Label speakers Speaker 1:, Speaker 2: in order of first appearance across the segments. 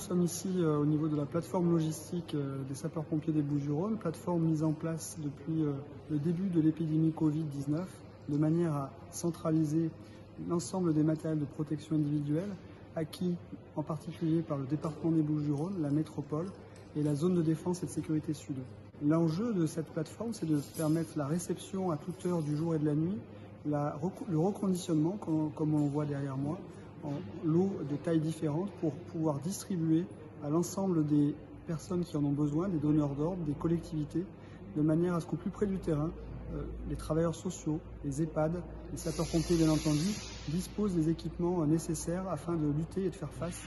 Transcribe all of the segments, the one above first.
Speaker 1: sommes ici au niveau de la plateforme logistique des sapeurs-pompiers des Bouches-du-Rhône, plateforme mise en place depuis le début de l'épidémie Covid-19, de manière à centraliser l'ensemble des matériels de protection individuelle acquis en particulier par le département des Bouches-du-Rhône, la métropole et la zone de défense et de sécurité sud. L'enjeu de cette plateforme, c'est de permettre la réception à toute heure du jour et de la nuit, le reconditionnement, comme on le voit derrière moi, en lots de tailles différentes pour pouvoir distribuer à l'ensemble des personnes qui en ont besoin, des donneurs d'ordre, des collectivités, de manière à ce qu'au plus près du terrain, les travailleurs sociaux, les EHPAD, les sapeurs-pompiers bien entendu, disposent des équipements nécessaires afin de lutter et de faire face.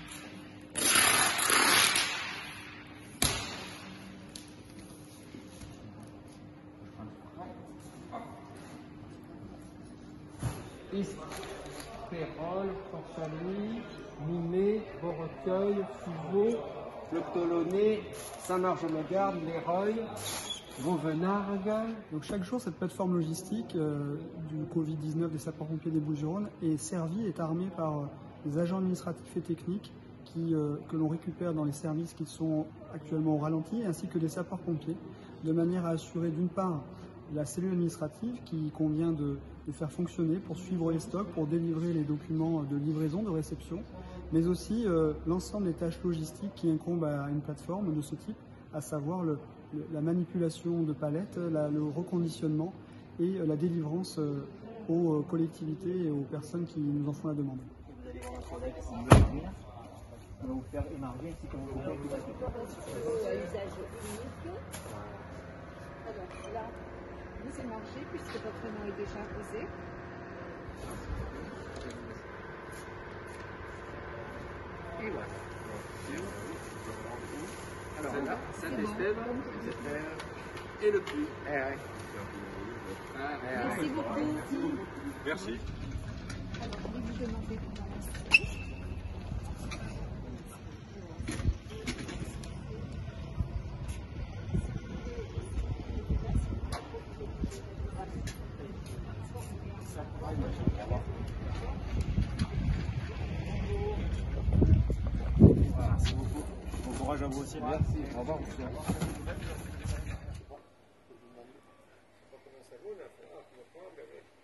Speaker 2: Pérol, Portalis, Mimé, Beaurecueil, Fuseau, Le Tolonais, Saint-Marge-le-Garde, L'Éreuil, Vauvenargues.
Speaker 1: Donc chaque jour, cette plateforme logistique du Covid-19 des sapeurs-pompiers des Bouches-du-Rhône est servie, est armée par des agents administratifs et techniques que l'on récupère dans les services qui sont actuellement au ralenti, ainsi que des sapeurs-pompiers, de manière à assurer d'une part la cellule administrative qui convient de faire fonctionner pour suivre les stocks, pour délivrer les documents de livraison, de réception, mais aussi l'ensemble des tâches logistiques qui incombent à une plateforme de ce type, à savoir la manipulation de palettes, le reconditionnement et la délivrance aux collectivités et aux personnes qui nous en font la demande.
Speaker 3: Vous allez voir un projet qui nous va venir. On va vous faire émarger ici comme vous faites.
Speaker 4: Usage unique. Alors là, vous émargez puisque votre nom est déjà posé.
Speaker 2: Et voilà. Alors là, Saint-Estève et le Puy.
Speaker 4: Merci beaucoup.
Speaker 5: Merci.
Speaker 4: Alors, je vais vous demander comment l'installer.
Speaker 3: Merci beaucoup. Bon courage à vous aussi. Merci. Au revoir.
Speaker 2: On commence à vous, là.